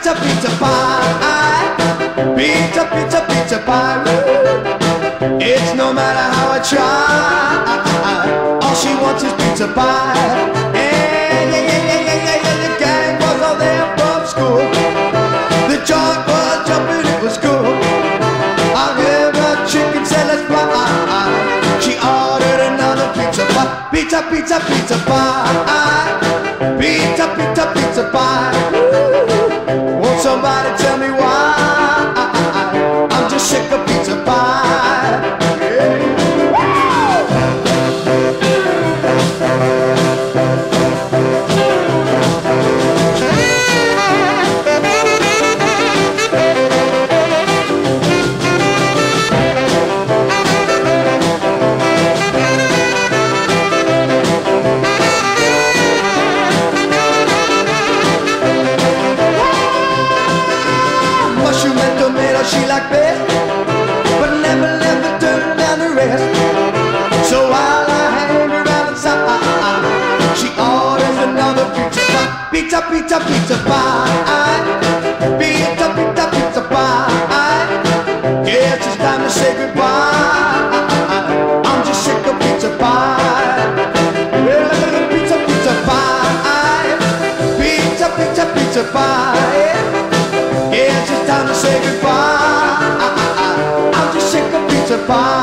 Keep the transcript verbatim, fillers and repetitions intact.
pizza, pizza pie. Pizza, pizza, pizza pie. It's no matter how I try, all she wants is pizza pie. Yeah, yeah, yeah, yeah, yeah, yeah, yeah. The gang was all there from school. The joint was jumping, it was cool. I'll give her chicken salad fly. She ordered another pizza pie. Pizza, pizza, pizza pie. Pizza, pizza, pizza pie. Won't somebody tell me why? I'm just sick of pizza pie. Mushroom and tomato she liked best, but never, never turned down the rest. So while I hang around inside, she orders another pizza pie. Pizza, pizza, pizza pie. Pizza, pizza, pizza pie. Guess it's time to say goodbye. I'm just sick of pizza pie. Pizza, pizza pie. Pizza, pizza, pizza pie. Yes, it's time to say goodbye. I'm just sick of pizza pie.